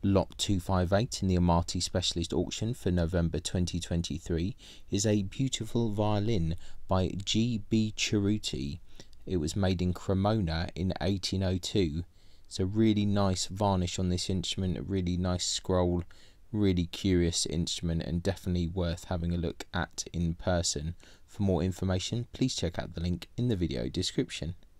Lot 258 in the Amati Specialist Auction for November 2023 is a beautiful violin by G.B. Ceruti. It was made in Cremona in 1802. It's a really nice varnish on this instrument, a really nice scroll, really curious instrument, and definitely worth having a look at in person. For more information, please check out the link in the video description.